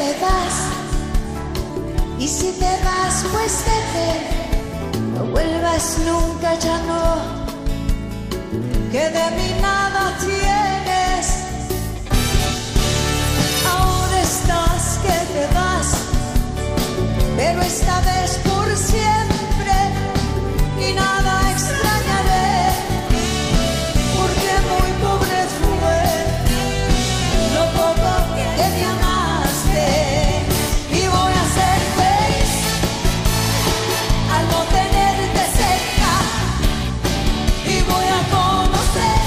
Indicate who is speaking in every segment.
Speaker 1: te vas, y si te vas pues vete, no vuelvas nunca, ya no, que de mí nada tienes. Ahora estás que te vas, pero esta vez por siempre, y nada extrañaré, porque muy pobre fue lo poco que me amaste, y voy a ser feliz al no tenerte cerca, y voy a conocer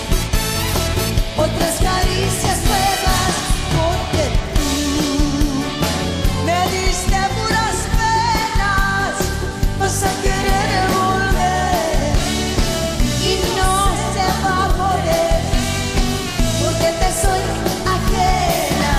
Speaker 1: otras caricias nuevas, porque tú me diste puras penas, vas a querer volver y no se va a poder, porque te soy ajena.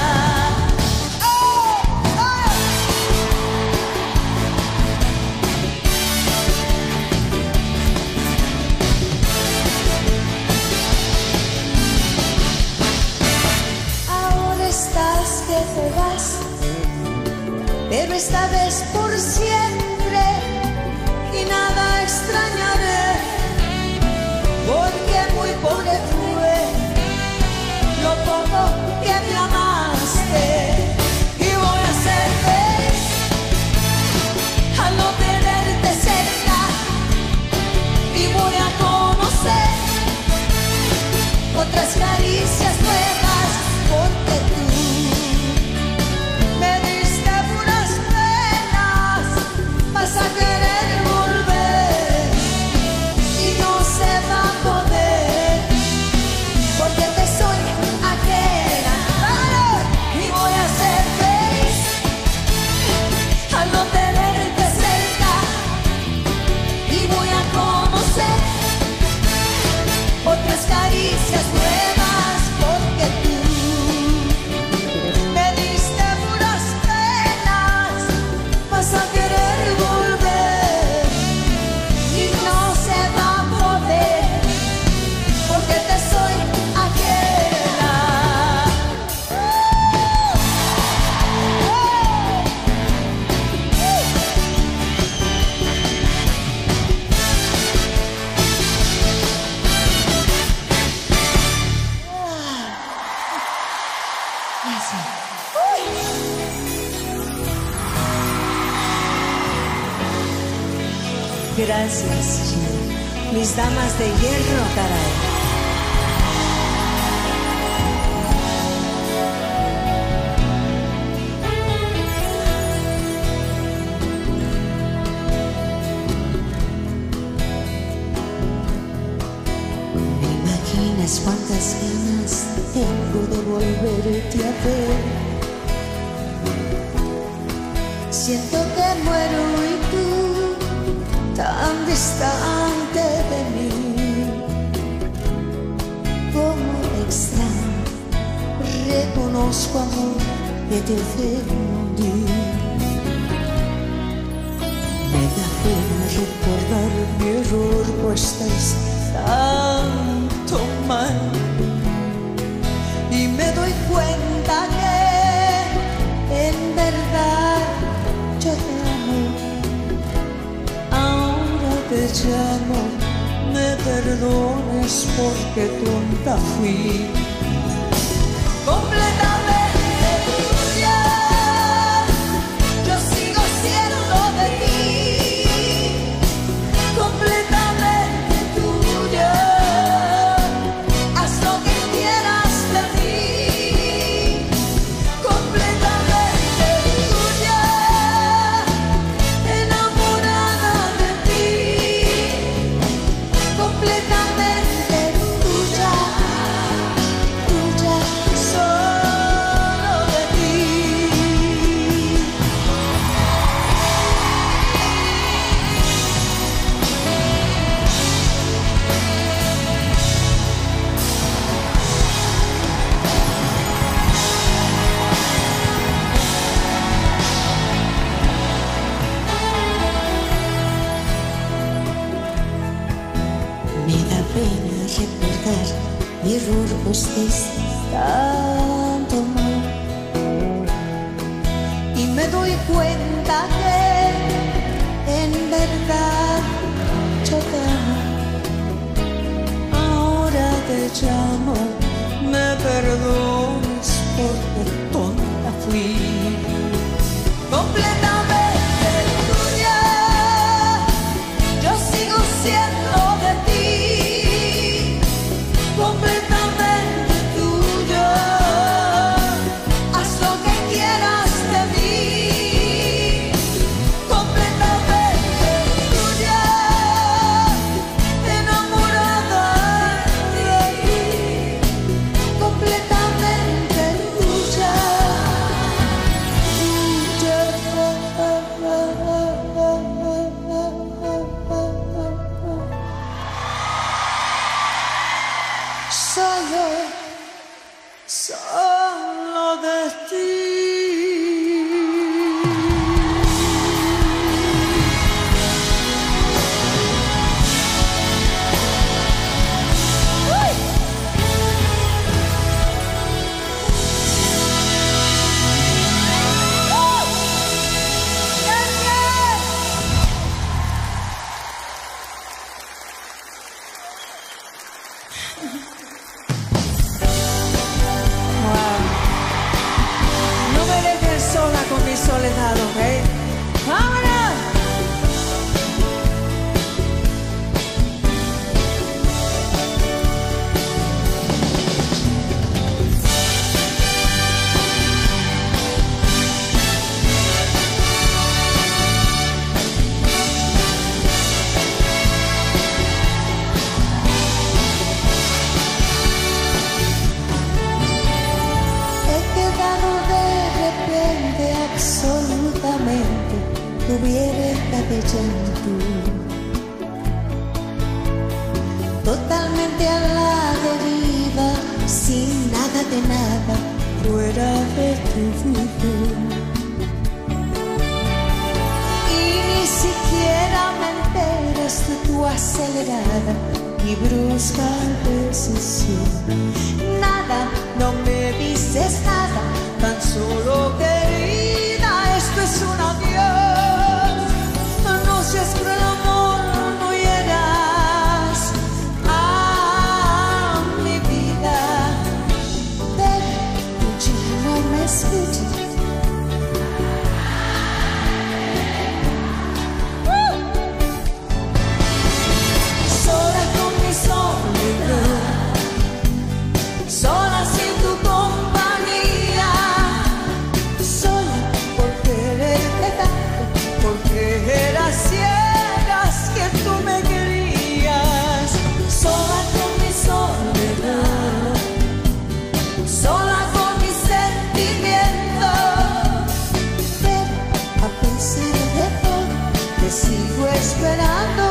Speaker 1: Ahora estás que te vas, pero esta vez por siempre, y nada extrañaré, porque muy pobre fue lo poco que me amaste, y voy a ser feliz al no tenerte cerca, y voy a conocer otras caricias nuevas, porque tú me diste puras penas, vas a querer volver y no se va a poder, porque te soy ajena. Y voy a ser feliz al no tenerte cerca, y voy a conocer otras caricias nuevas, porque tú me diste puras penas, vas a querer volver y no se va a poder, porque te soy ajena. Gracias, China. Mis damas de hierro, caray. ¿Me imaginas cuántas ganas tengo de volverte a ver? Siento que muero y tú tan distante de mí, como extraño, reconozco amor que te ofendí. Me da pena recordar mi error, pues estáis tanto mal, y me doy cuenta que en verdad yo te amo. Ahora te llamo, me perdones porque tonta fui. Completamente tuya, yo sigo siendo de ti. Completamente tuya, haz lo que quieras de mí. Completamente tuya, enamorada de ti. Completamente tuya, tuya, solo de ti. Me da pena recordar mi error, pues es tanto mal, doy cuenta que en verdad yo te amo. Ahora te llamo, me perdones porque tonta fui. Completamente tuya, yo sigo siendo de ti. Completamente tuyo, haz lo que quieras de mí. Completamente tuya, enamorada de ti. Completamente tuya, solo de ti. No me dejes sola con mi soledad, ¿ok? ¡Vámonos! Absolutamente tuviera cabeza en tú, totalmente a la deriva, sin nada de nada, fuera de tu vida. Y ni siquiera me enteras de tu acelerada y brusca decisión. Nada, no me dices nada, tan solo querida, esto es un adiós. No seas cruel, amor, no hieras a mi vida. Pero tú ya no me escuchas. Sola con mi soledad, sola sin tu compañía, sola por quererte tanto, porque eras ciegas que tú me querías. Sola con mi soledad, sola con mis sentimientos, pero a pesar de todo te sigo esperando,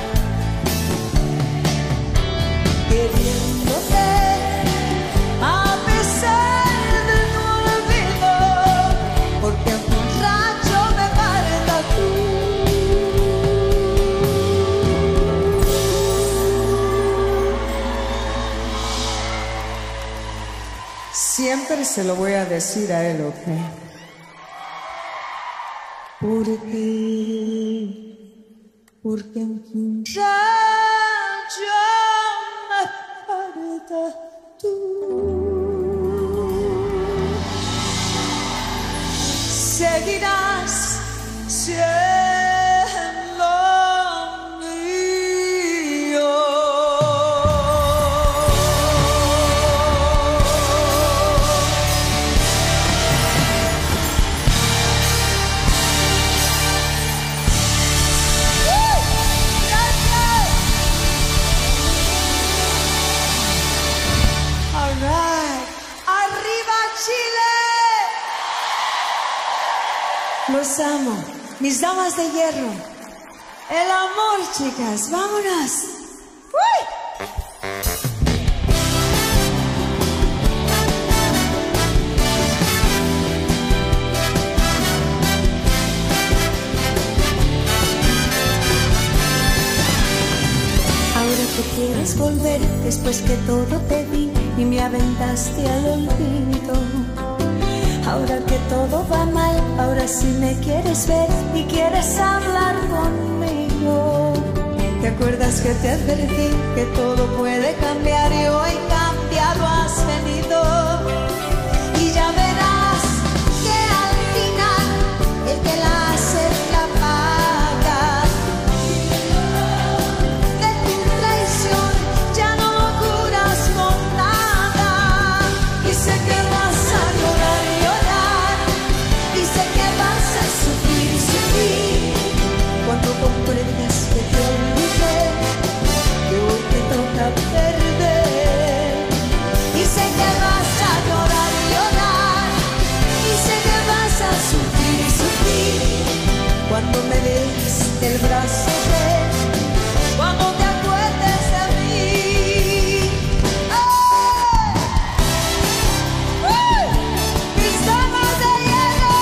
Speaker 1: queriéndote, a pesar de tu olvido, porque aunque un rayo me parta tú. Siempre se lo voy a decir a él, ¿ok? Porque aunque un rayo me parta tú, seguirás siendo mío. All right. ¡Arriba Chile! Los amo, mis damas de hierro. El amor, chicas, vámonos. ¡Uy! Ahora tú quieres volver después que todo te di y me aventaste al olvido. Ahora que todo va mal, ahora sí me quieres ver y quieres hablar conmigo. ¿Te acuerdas que te advertí que todo puede cambiar y hoy cambiado has venido? Y ya verás que al final el que la hace la paga. De tu traición ya no lo curas con nada. Y sé que vas a llorar y llorar. Y sé que vas a sufrir y sufrir cuando comprendas que te olvidé, que hoy te toca perder. Y sé que vas a llorar y llorar. Y sé que vas a sufrir y sufrir cuando me des el brazo de, cuando te acuerdes de mí. ¡Ay! ¡Uy! ¡Mis damas de hielo!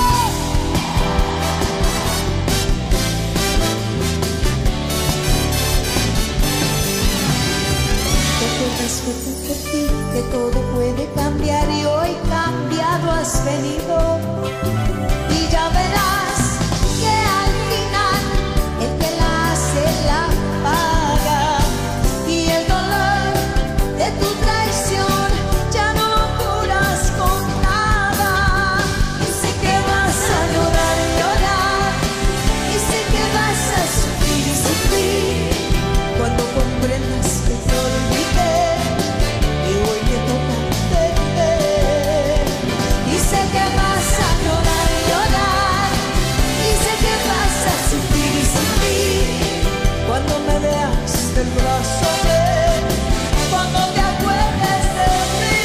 Speaker 1: ¿Te acuerdas que te advertí que todo puede cambiar y hoy cambiado has venido? Y ya verás que al final el que la hace la paga. Y el dolor de tu traición ya no lo curas con nada. Y sé que vas a llorar y llorar. Y sé que vas a sufrir y sufrir cuando comprendas que te olvidé y hoy te toca perder. Y sé que vas a llorar y llorar. Y sé que vas a sufrir y sufrir cuando me veas del brazo de, cuando te acuerdes de mí.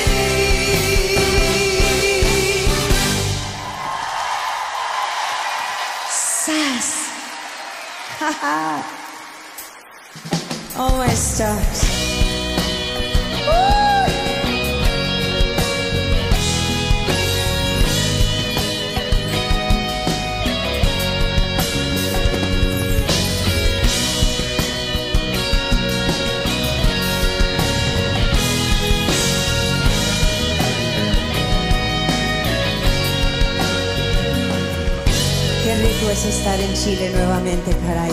Speaker 1: ¡Sas! ¡Ja, ja! Oh, my stars. Qué rico es estar en Chile nuevamente, caray.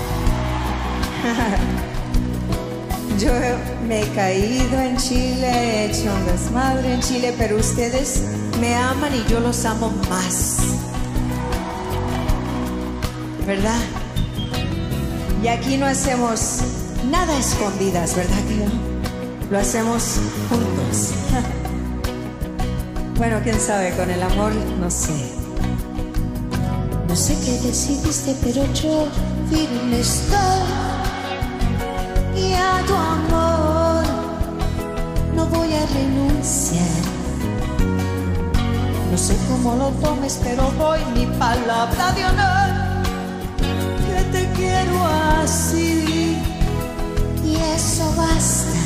Speaker 1: Yo me he caído en Chile, he hecho un desmadre en Chile, pero ustedes me aman y yo los amo más. ¿Verdad? Y aquí no hacemos nada a escondidas, ¿verdad que no? Lo hacemos juntos. Bueno, quién sabe, con el amor, no sé. No sé qué decidiste, pero yo firme estoy. Y a tu amor no voy a renunciar. No sé cómo lo tomes, pero doy mi palabra de honor que te quiero así. Y eso basta.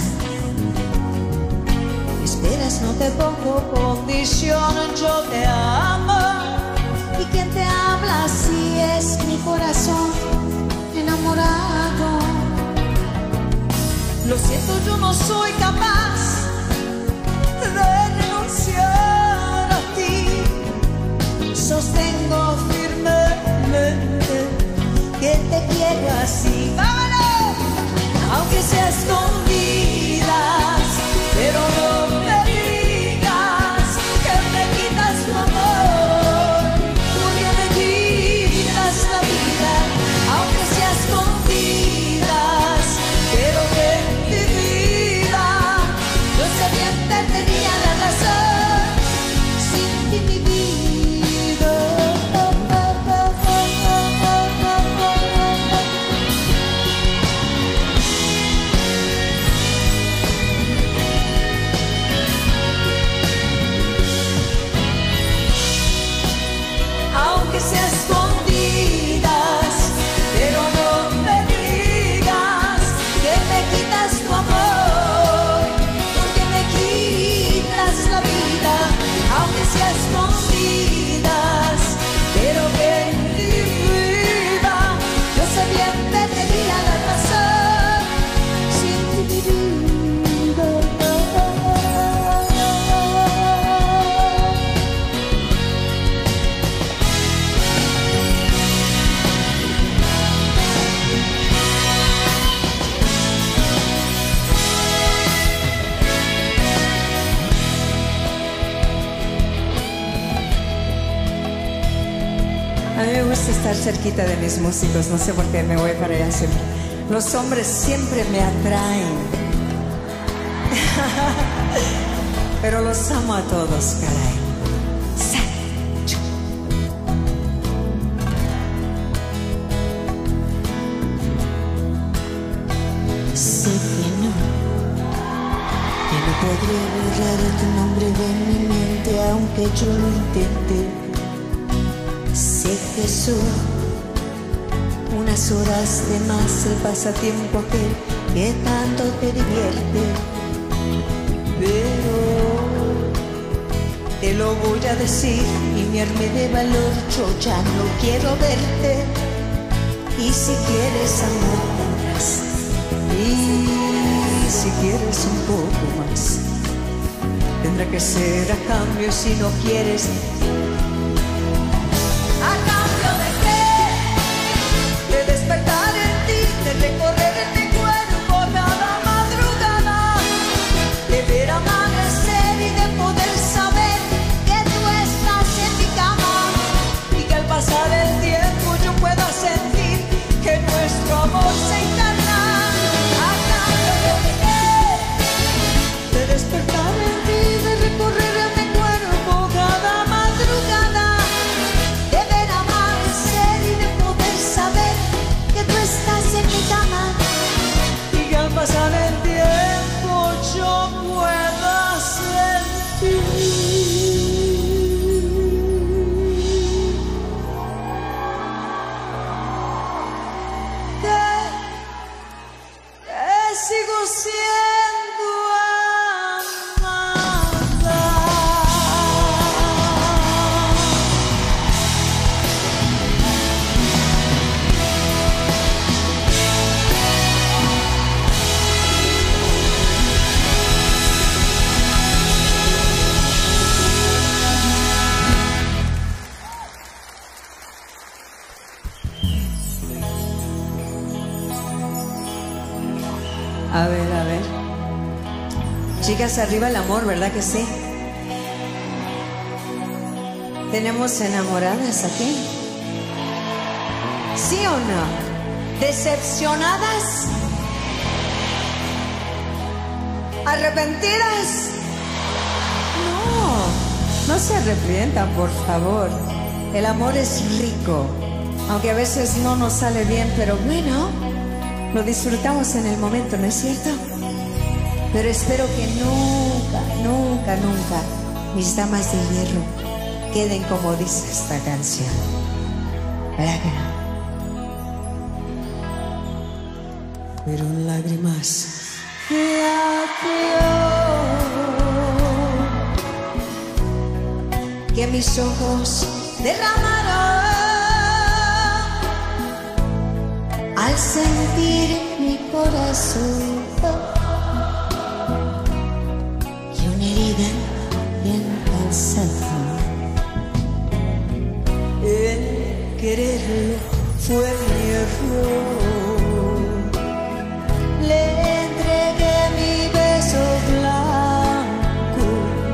Speaker 1: Esperas, no te pongo condición, yo te amo. Y quien te habla así es mi corazón enamorado. Lo siento, yo no soy capaz de renunciar a ti. Sostengo firmemente que te quiero así. ¡Vámonos! Aunque sea escondidas, pero no me digas que me quitas tu amor, porque me quitas la vida. Aunque sea escondidas, pero que mi vida A mí me gusta estar cerquita de mis músicos, no sé por qué me voy para allá siempre. Los hombres siempre me atraen. Pero los amo a todos, caray.
Speaker 2: Sé que no podré borrar tu nombre de mi mente aunque yo lo intente. Sé que soy unas horas de más el pasatiempo aquel que tanto te divierte, pero te lo voy a decir y me armé de valor, yo ya no quiero verte. Y si quieres amor tendrás, y si quieres un poco más, tendrá que ser a cambio. Si no quieres,
Speaker 1: ¿a cambio de qué? De despertar en ti, de recorrer en mi cuerpo cada madrugada, de ver amanecer y de poder saber que tú estás en mi cama, y que al pasar el tiempo yo pueda sentir que nuestro amor se encarna. ¿A cambio de qué? De despertar en ti, de recorrer en mi cuerpo cada madrugada, de ver amanecer y de poder saber que tú estás en mi cama, y que al pasar el tiempo yo pueda sentir que sigo siendo amada. A ver. Chicas, arriba el amor, ¿verdad que sí? ¿Tenemos enamoradas aquí? ¿Sí o no? ¿Decepcionadas? ¿Arrepentidas? No se arrepientan, por favor. El amor es rico, aunque a veces no nos sale bien, pero bueno, lo disfrutamos en el momento, ¿no es cierto? Pero espero que nunca mis damas de hierro queden como dice esta canción. ¿Verdad que no?
Speaker 2: fueron lágrimas
Speaker 1: de adiós que mis ojos derramaron al sentir mi corazón.
Speaker 2: bien calzada.
Speaker 1: El quererlo fue mi error. Le entregué mi beso blanco.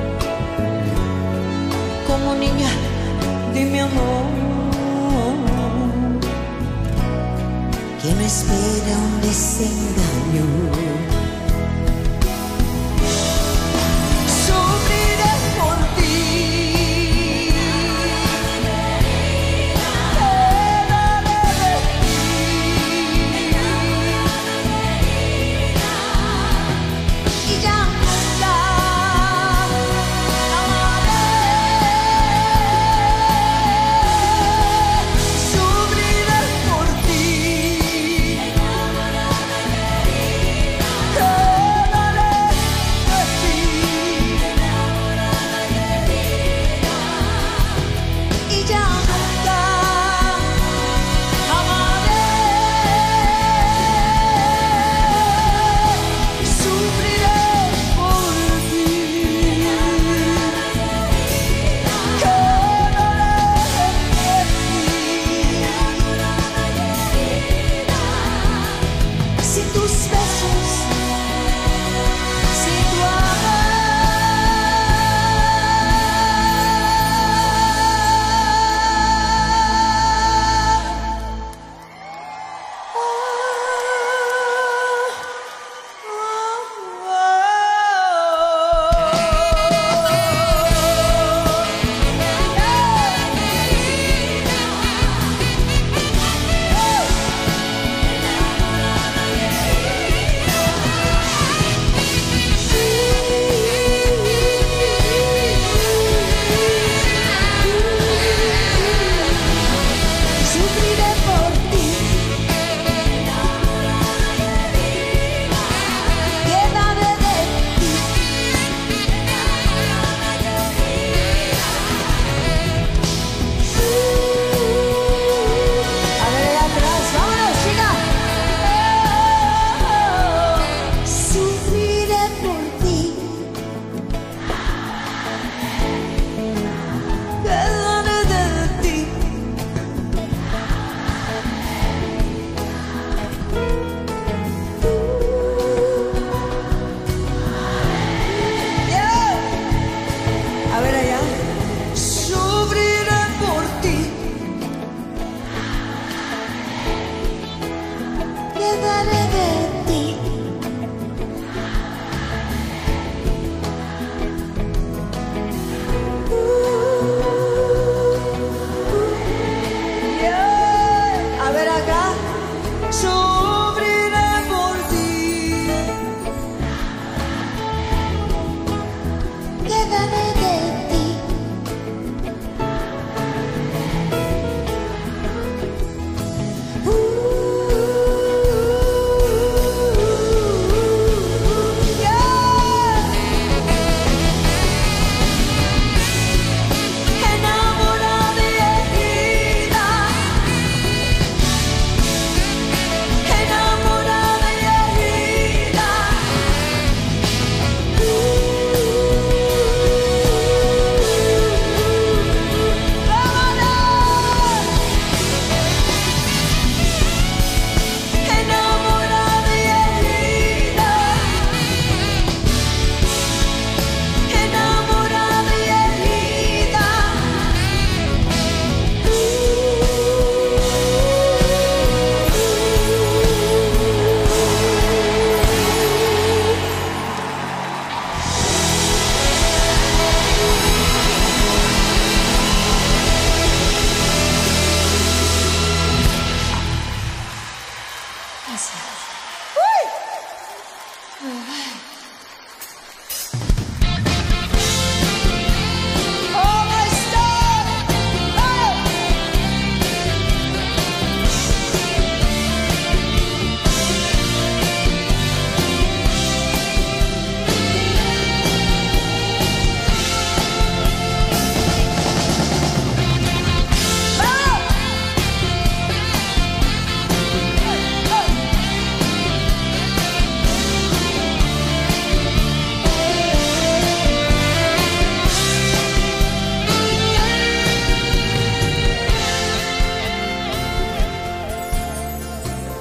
Speaker 1: Como niña, dime amor,
Speaker 2: que no espera un desengaño.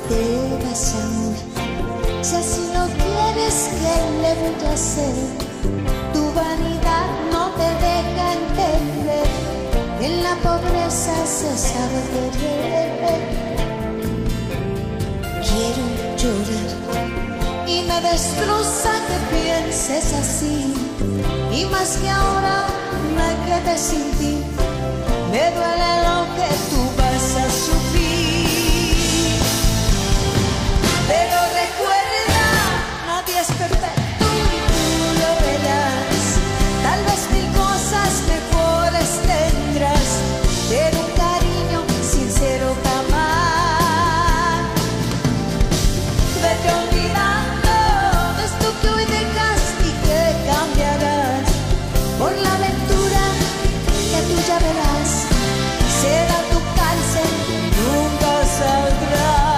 Speaker 1: te vas a morir. Si así lo quieres, ¿qué le voy a hacer? Tu vanidad no te deja entender. En la pobreza se sabe querer. Quiero llorar y me destroza que pienses así. Y más que ahora me quedé sin ti, me duele lo que tú vas a sufrir. Pero recuerda, nadie es perfecto y tú lo verás. Tal vez mil cosas mejores tendrás, pero un cariño sincero jamás. Vete olvidando de esto que hoy dejas y que cambiarás por la aventura que tú ya verás. Será tu cárcel, nunca saldrás.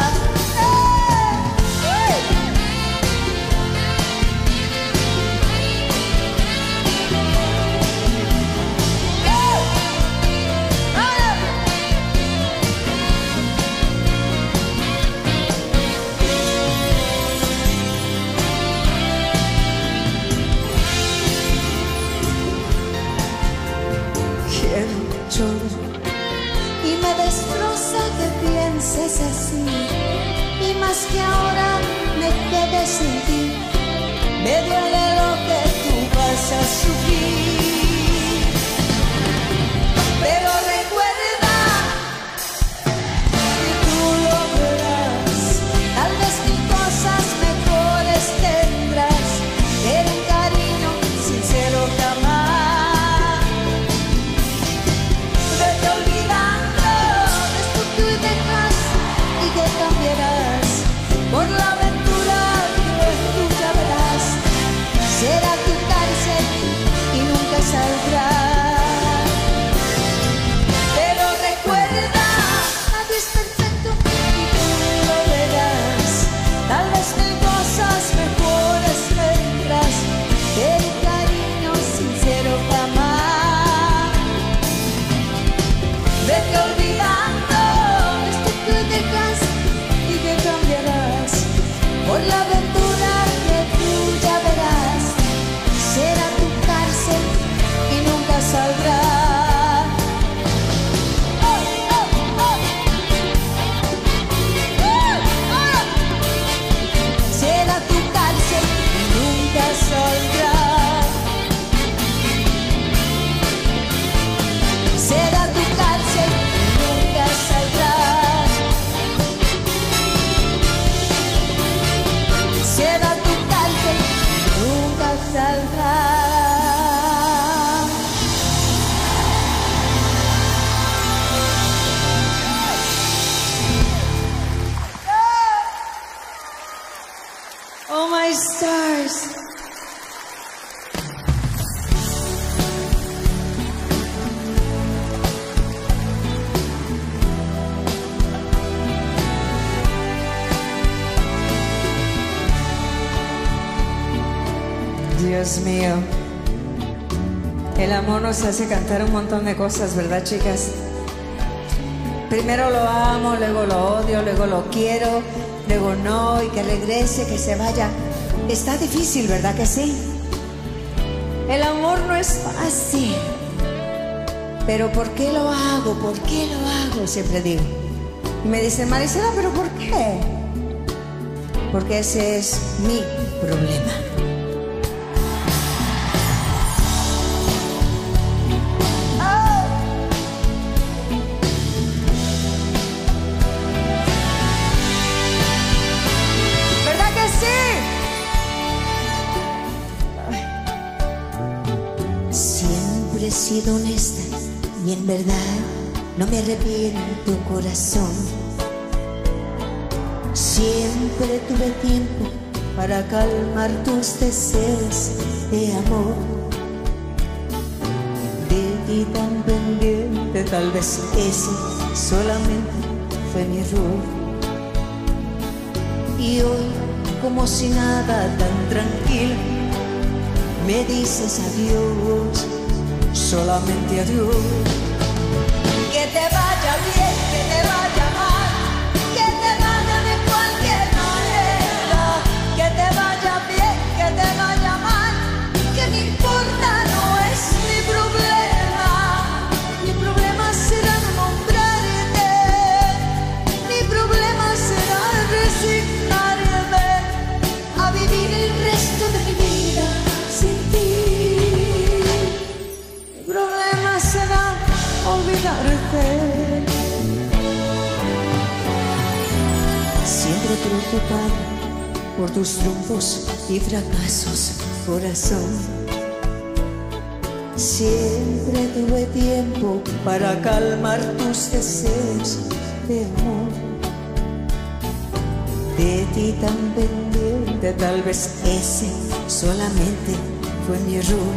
Speaker 1: Y me destroza que pienses así. Y más que ahora me quedé sin ti, me duele lo que tú vas a sufrir. Pero recuerda que tú lo verás. Tal vez mil cosas mejores tendrás, pero un cariño sincero jamás. Por la aventura que tú ya verás, será tu cárcel y nunca saldrás. Pero recuerda, nadie es perfecto y tú lo verás. Tal vez mil cosas mejores tendrás, pero un cariño sincero jamás. Vete olvidando esto que dejas y que cambiarás por la aventura que tú ya verás. Será tu cárcel y nunca saldrás. Oh, oh, oh. Será tu cárcel y nunca saldrás. Será tu cárcel y nunca saldrás. Será tu cárcel, nunca saldrás. Oh my stars. Dios mío, el amor nos hace cantar un montón de cosas, ¿verdad, chicas? Primero lo amo, luego lo odio, luego lo quiero, luego no, y que regrese, que se vaya. Está difícil, ¿verdad que sí? El amor no es fácil. Pero ¿por qué lo hago? ¿Por qué lo hago? Siempre digo. Y me dicen, Marisela, ¿pero por qué? Porque ese es mi problema. He sido honesta y en verdad no me arrepiento, corazón. Siempre tuve tiempo para calmar tus deseos de amor. De ti tan pendiente, tal vez ese solamente fue mi error. Y hoy, como si nada, tan tranquilo, me dices adiós. Solamente adiós. Que te vaya bien, que te vaya mal, que te vaya
Speaker 2: preocupada por tus triunfos y fracasos, corazón. Siempre tuve tiempo para calmar tus deseos de amor. De ti tan pendiente, tal vez ese solamente fue mi error.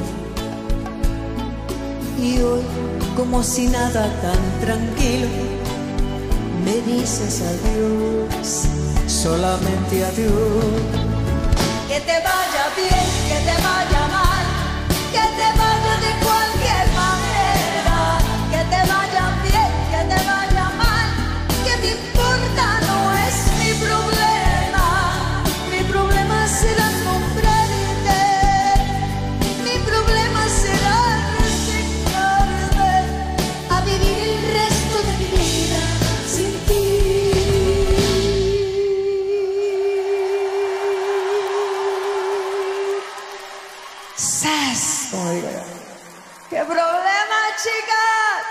Speaker 2: Y hoy, como si nada, tan tranquilo, me dices adiós, solamente adiós.
Speaker 1: Que te vaya bien, que te vaya mal, que te vaya de cualquier manera. Que te vaya bien, que te vaya mal, que me importa, no es mi problema. Mi problema será comprarte, mi problema será resignarme a vivir el resto de mi vida sin ti. ¡Sas! ¡Qué problema, chicas!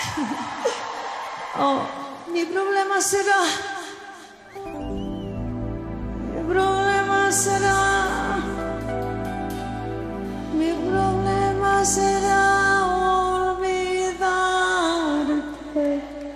Speaker 1: Oh, mi problema será. Mi problema será. Mi problema será olvidarte.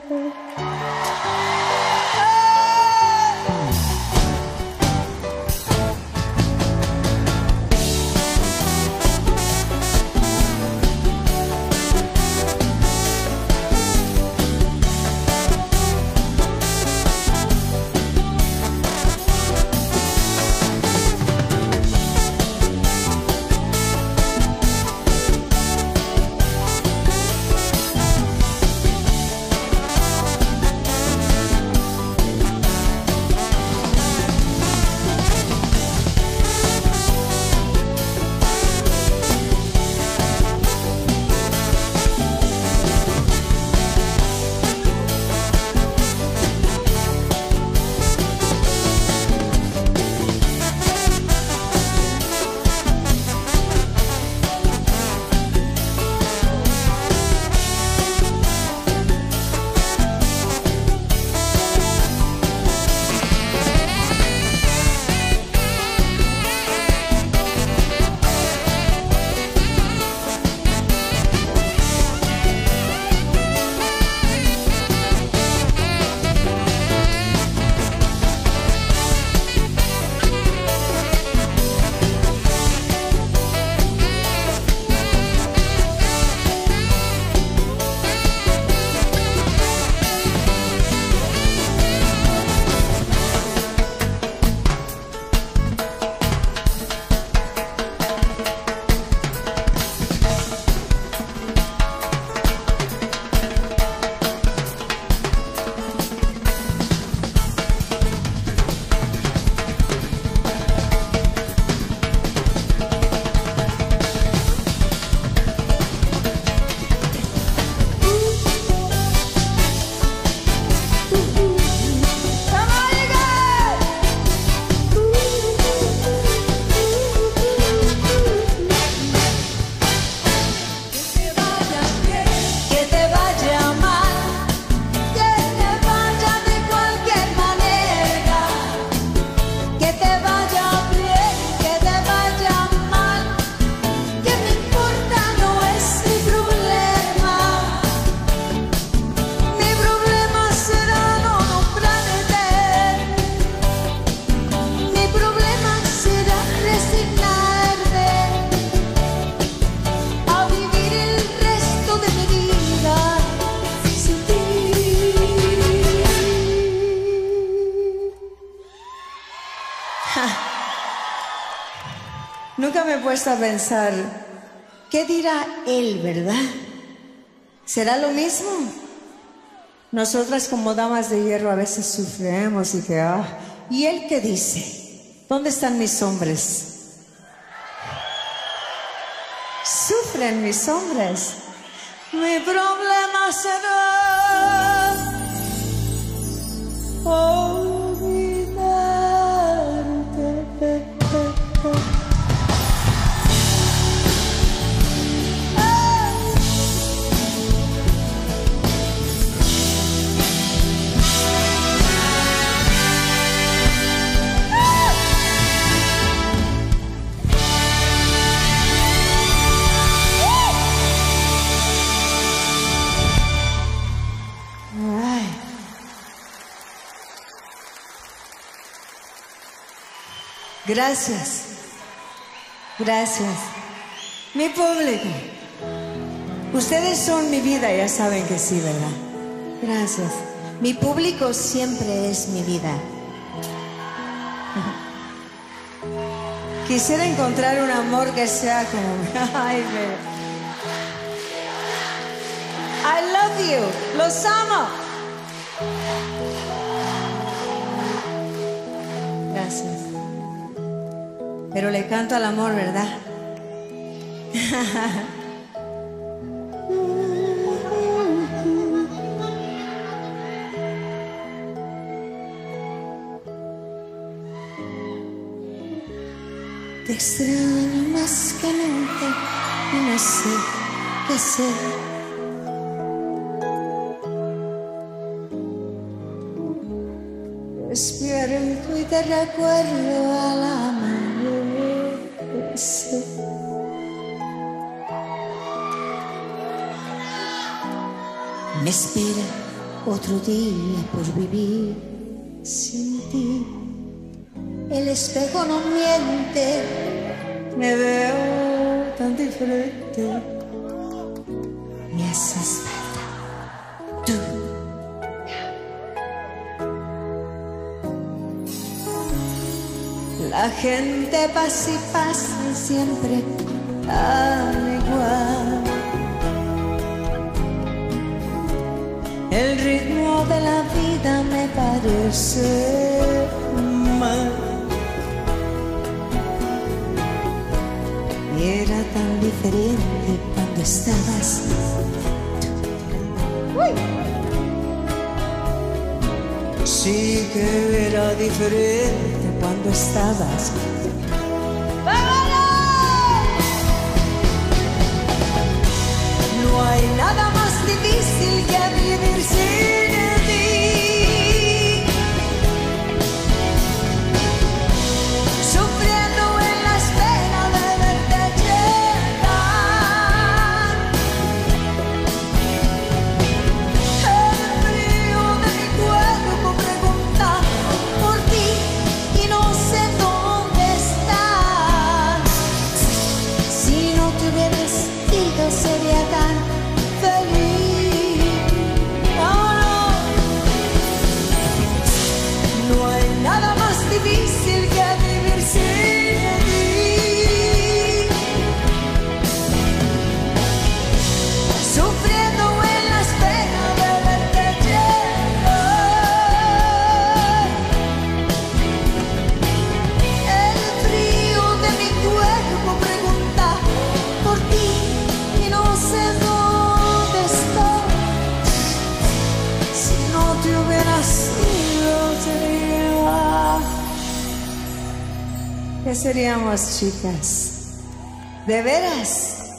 Speaker 1: Nunca me he puesto a pensar, ¿qué dirá él, verdad? ¿Será lo mismo? Nosotras como damas de hierro a veces sufremos y que, ¿y él qué dice? ¿Dónde están mis hombres? Sufren mis hombres. Mi problema será olvidarte.
Speaker 2: Gracias. Gracias. Mi público. Ustedes son mi vida, ya saben que sí, ¿verdad? Gracias. Mi público siempre es mi vida. Quisiera encontrar un amor que sea como... Ay, I love you. Los amo. Gracias. Pero le canto al amor, ¿verdad? Te extraño más que nunca y no sé qué hacer. Despierto y te recuerdo al amanecer. Me espera otro día por vivir sin ti. El espejo no miente, me veo tan diferente. Me haces falta tú. La gente pasa y pasa y siempre tan igual. El ritmo de la vida me parece mal. Y era tan diferente cuando estabas tú. Sí que era diferente cuando estabas. No hay nada más difícil que vivir sin ti. Sufriendo en la espera de verte llegar. El frío de mi cuerpo pregunta por ti y no sé dónde estás. Si no te hubieras ido sería tan feliz. Oh, no. No hay nada más difícil que vivir sin ti. Sufriendo en la espera de verte llegar. El frío de mi cuerpo pregunta por ti y no sé dónde estás. Si no te hubieras ido sería... ¿Qué seríamos, chicas? ¿De veras?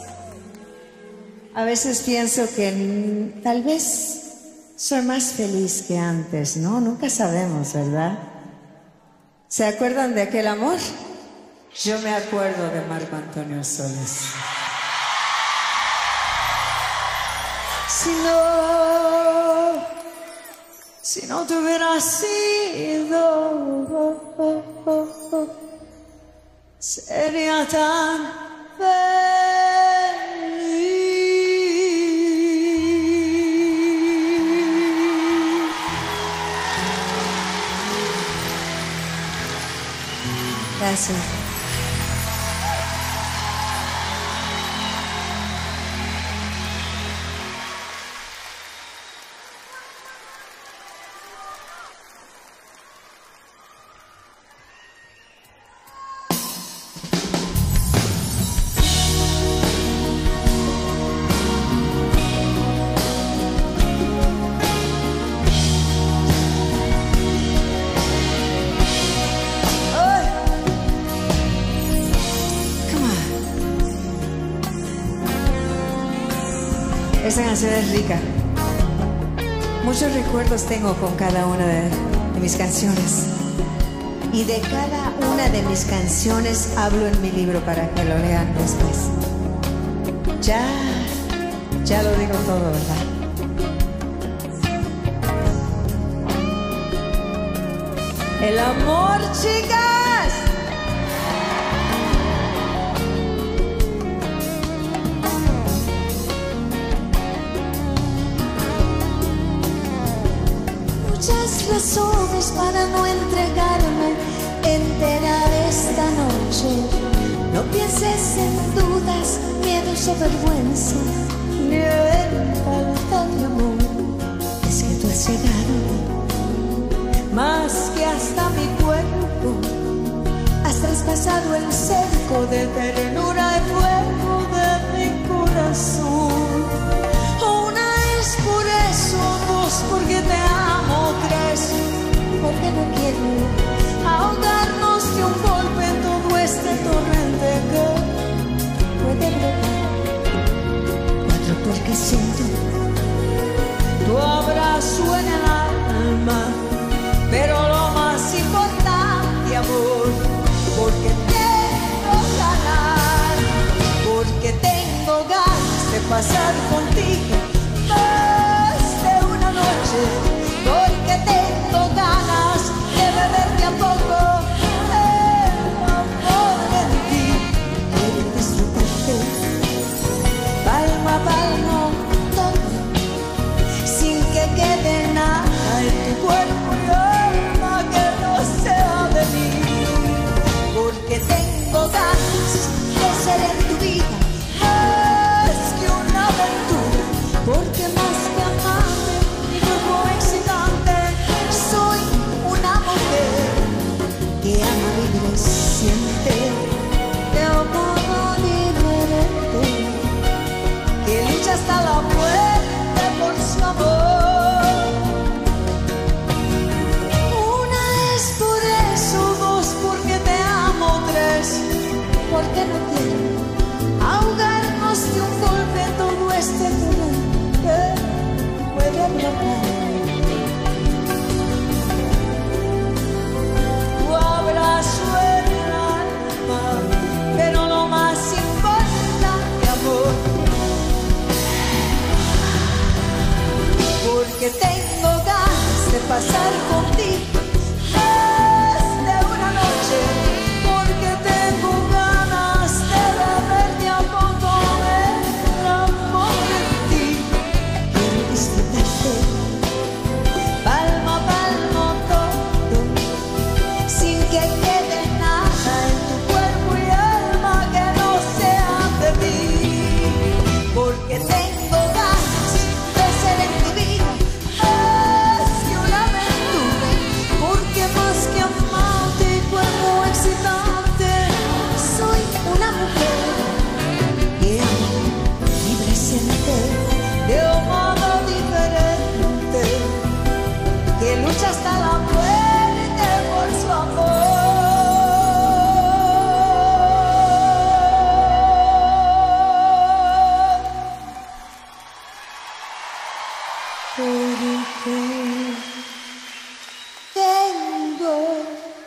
Speaker 2: A veces pienso que tal vez soy más feliz que antes, ¿no? Nunca sabemos, ¿verdad? ¿Se acuerdan de aquel amor? Yo me acuerdo de Marco Antonio Solís. Si no te hubieras ido, sería tan feliz. Gracias. Esa canción es rica. Muchos recuerdos tengo con cada una de mis canciones. Y de cada una de mis canciones hablo en mi libro para que lo lean después. Ya lo digo todo, ¿verdad? El amor, chicas.
Speaker 1: muchas razones para no entregarme entera esta noche. No pienses en dudas, miedos o vergüenza, ni en falta de amor. Es que tú has llegado más que hasta mi cuerpo. Has traspasado el cerco de ternura y fuego de mi corazón. Una es por eso, dos porque te amo, tres porque no quiero ahogarnos de un golpe en todo este torrente que puede brotar. Cuatro porque siento tu abrazo en el alma, pero lo más importante, amor, porque tengo ganas, porque tengo ganas de pasar contigo más de una noche, porque tengo ganas de beberte a poco el amor en ti. Quiero disfrutarte palmo a palmo todo, sin que quede nada en tu cuerpo y alma que no sea de mí. Porque tengo ganas de ser en tu vida más que una aventura, porque más que amante y como excitante, soy una mujer que ama, vibra y siente de un modo diferente, que lucha hasta la muerte por su amor. Una es por eso, dos porque te amo, tres porque no quiero ahogarnos de un golpe en todo este torrente que puede brotar. Tu abrazo en el alma, pero lo más importante, amor, porque tengo ganas de pasar contigo más de una noche, porque tengo ganas de beberte a poco el amor en ti. Quiero disfrutarte palmo a palmo todo, sin que quede nada en tu cuerpo y alma que no sea de ti. Porque tengo ganas de ser en tu vida más que una aventura, porque más que amante y cuerpo excitante, soy una mujer que ama, vibra y siente de un modo diferente, que lucha hasta la muerte por su amor. Porque tengo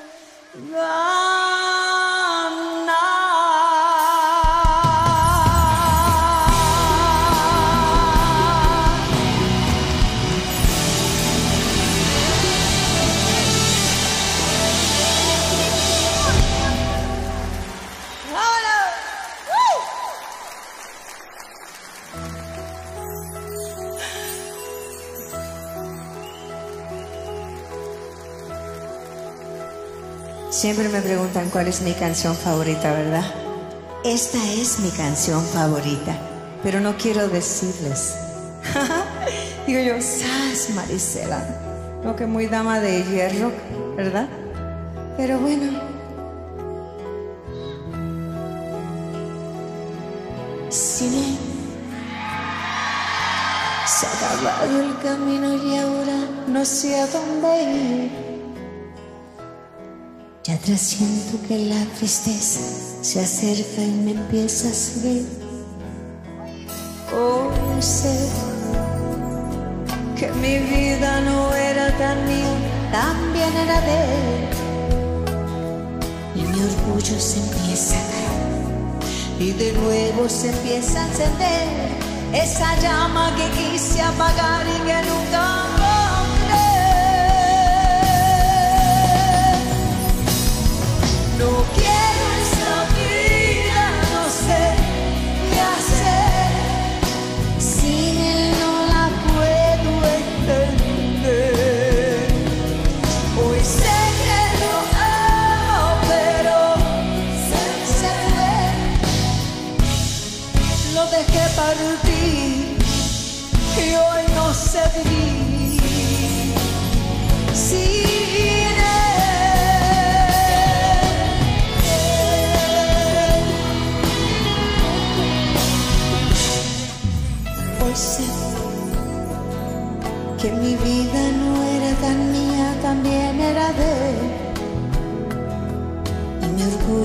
Speaker 1: Siempre me preguntan cuál es mi canción favorita, ¿verdad? Esta es mi canción favorita, pero no quiero decirles. Digo yo, ¡sas, Marisela! No, que muy dama de hierro, ¿verdad? Pero bueno. Cine. Se ha acabado el camino y ahora no sé a dónde ir. Ya atrás siento que la tristeza se acerca y me empieza a seguir. Hoy sé que mi vida no era tan mía, también era de él. Y mi orgullo se empieza a caer y de nuevo se empieza a encender esa llama que quise apagar y que nunca logré. No quiero esta vida, no sé qué hacer. Sin él no la puedo entender.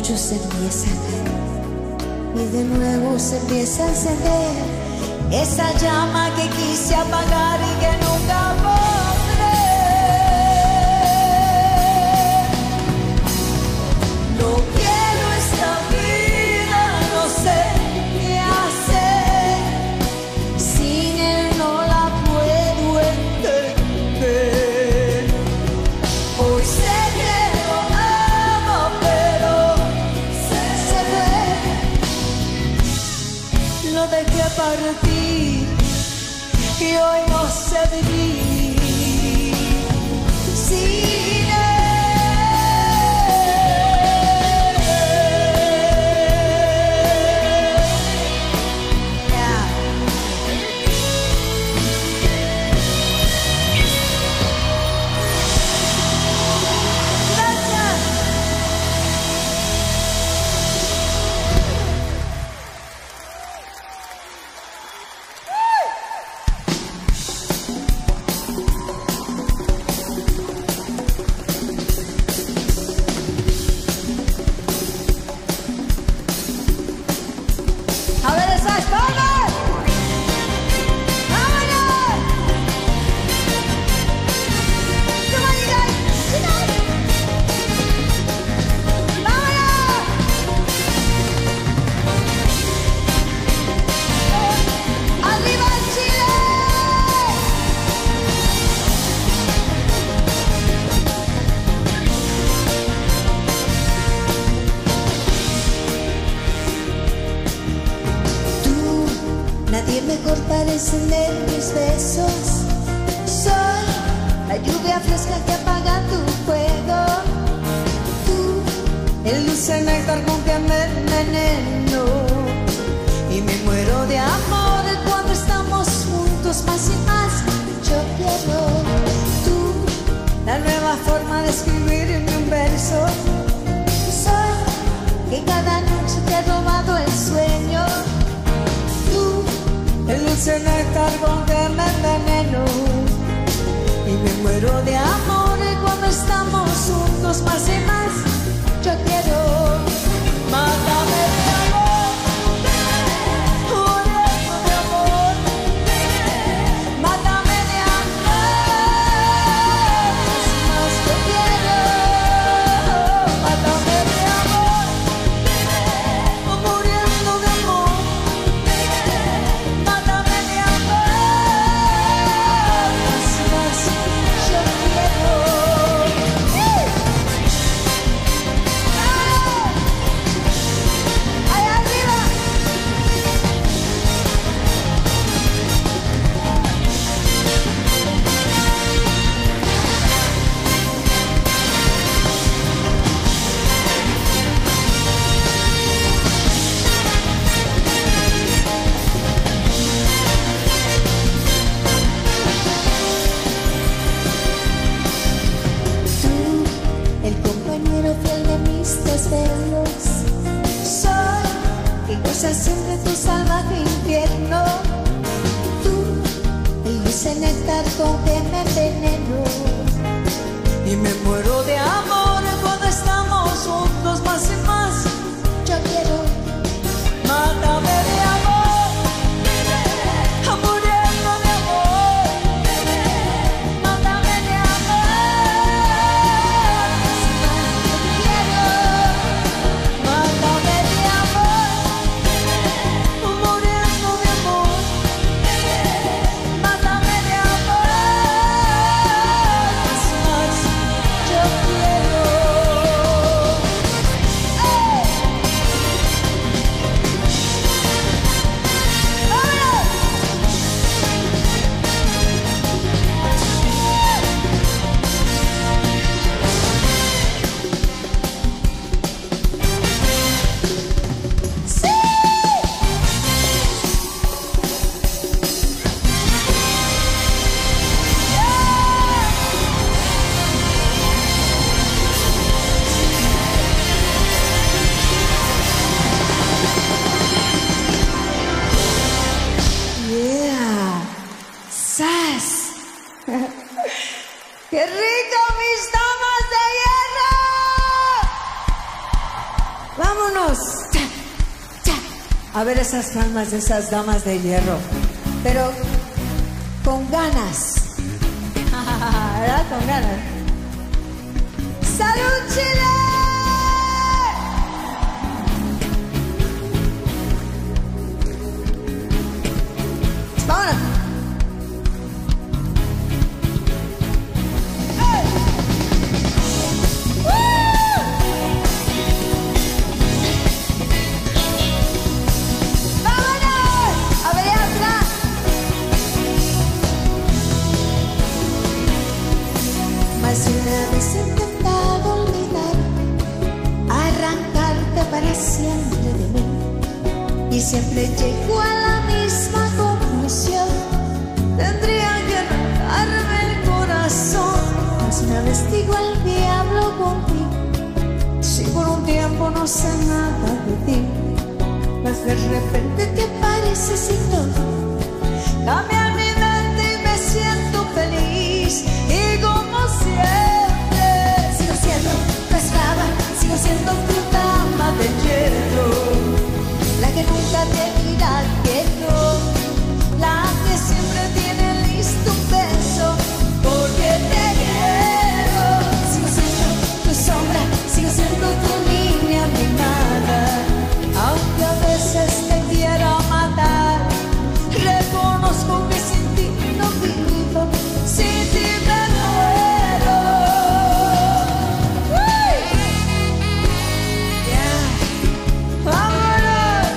Speaker 2: mucho se empieza a caer y de nuevo se empieza a encender esa llama que quise apagar y que nunca podré. No quiero esta vida, no sé qué hacer, sin él no la puedo entender. Hoy sé que lo amo, pero se ve, lo dejé partir y hoy no sé vivir sin él. Nadie mejor para encender mis besos. Soy la lluvia fresca que apaga tu fuego. Tú, el dulce néctar con que me enveneno. Y me muero de amor cuando estamos juntos más y más. Yo quiero tú, la nueva forma de escribirme un verso. Soy que cada noche te he robado el sueño. El dulce néctar con que me enveneno y me muero de amor cuando estamos juntos más y más. Yo quiero mátame de amor, muriendo de amor, mátame de amor, más yo quiero mátame de amor, muriendo de amor. Soy que goza siempre tu salvaje infierno. Tú, el dulce néctar con que me enveneno y me muero de amor cuando estamos juntos más y más. Yo quiero mátame de amor, muriendo de amor, mátame de amor. ¡Qué rico, mis damas de hierro!
Speaker 1: Vámonos. Cha, cha. A ver esas palmas de esas damas de hierro. Pero con ganas. ¿Verdad? Con ganas. ¡Salud, Chile! ¡Vámonos!
Speaker 2: Una vez he intentado olvidar, arrancarte para siempre de mí, y siempre llego a la misma conclusión: tendría que arrancarme el corazón. Más una vez digo al diablo contigo, si por un tiempo no sé nada de ti, mas de repente te apareces y todo cambia mi mente y me siento feliz. Y como siempre, sigo siendo tu esclava, sigo siendo tu dama de hierro, la que nunca te dirá que no, la que siempre tiene listo un beso, porque te quiero. Sigo siendo tu sombra, sigo siendo tu niña mimada, aunque a veces te quiera matar, reconozco que sin ti no vivo, sin ti me muero. Yeah. ¡Vámonos!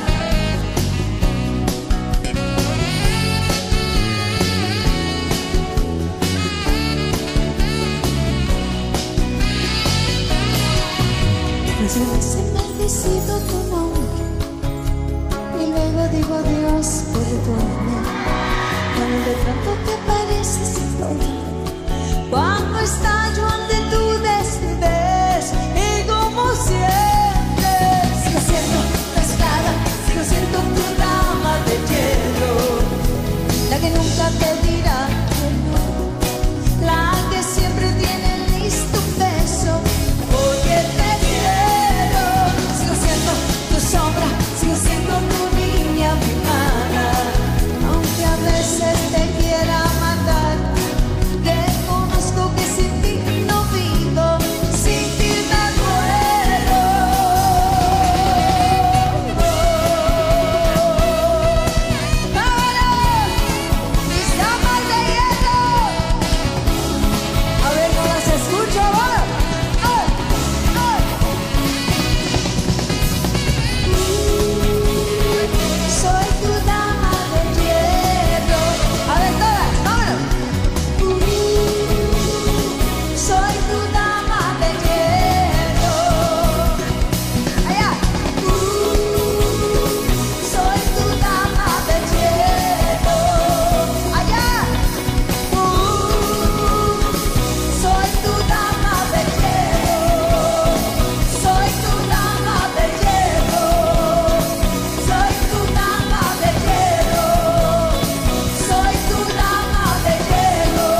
Speaker 2: Pues una vez he maldecido tu nombre y luego digo Dios, perdóname, cuando de pronto te apareces y todo, cuando estallo ante tu desnudez. Y como siempre, sigo siendo tu esclava, sigo siendo tu dama de hierro, la que nunca te dirá que no, la que siempre tiene listo un beso, porque te quiero. Sigo siendo tu sombra, sigo siendo tu niña mimada, aunque a veces te quiera matar, reconozco que sin ti no vivo, sin ti me muero. ¡Vámonos! ¡Mis damas de hierro! A ver, no las escucho, ¿va? ¡Ay! ¡Ay! Soy tu dama de hierro. A ver, todas, vámonos. Soy tu dama de hierro. Allá. Soy tu dama de hierro. Allá. Soy tu dama de hierro. Soy tu dama de hierro. Soy tu dama de hierro. Soy tu dama de hierro.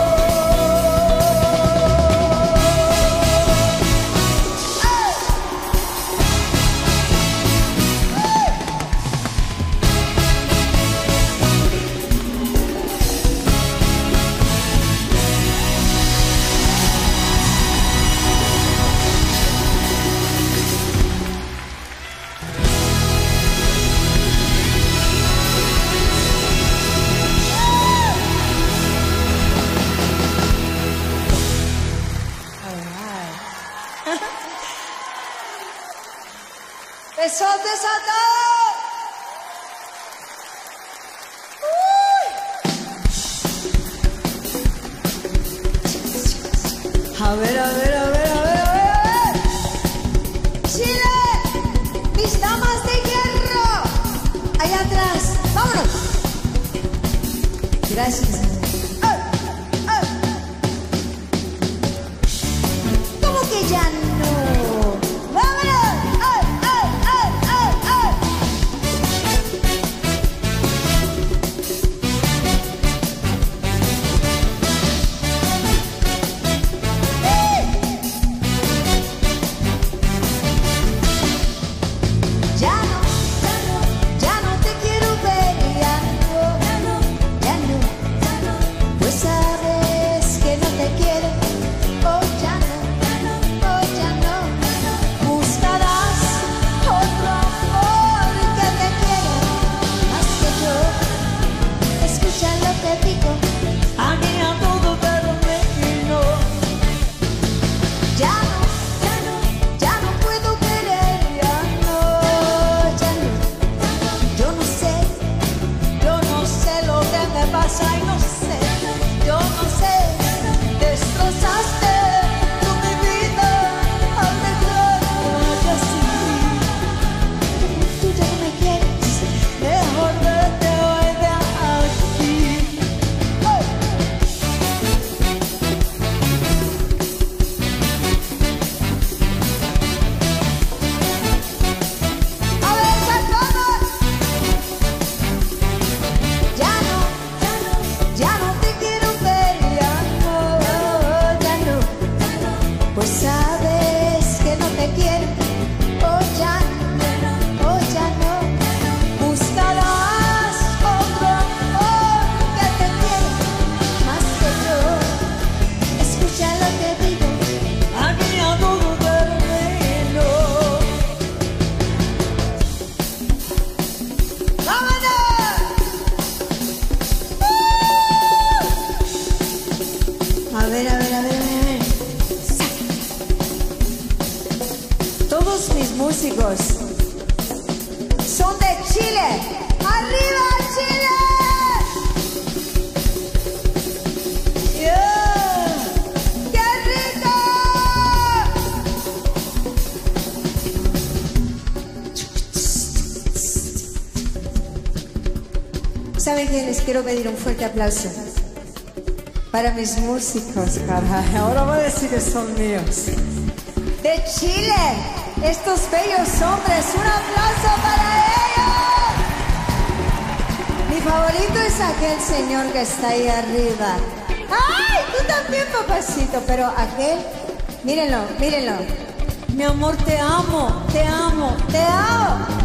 Speaker 2: ¡Besotes a todos! A ver, a ver, a ver, a ver, a ver, a ver. Chile, mis damas de hierro, allá atrás, vámonos. Gracias. ¿Cómo que ya no? ¡Vámonos! ¡Ay, ay, ay, ay, ay!
Speaker 1: Pues sabes que no te quiero, oh ya no, buscarás otro amor que te quiera más que yo. Escucha lo que digo, aquí a todo termino. ¡Vámonos! A ver. Todos mis músicos son de Chile. ¡Arriba, Chile! ¡Yeah! ¡Qué rico! ¿Saben qué? Les quiero pedir un fuerte aplauso para mis músicos, caray. Ahora voy a decir que son míos. De Chile, estos bellos hombres, un aplauso para ellos. Mi favorito es aquel señor que está ahí arriba. ¡Ay! Tú también, papacito, pero aquel, mírenlo. Mi amor, te amo.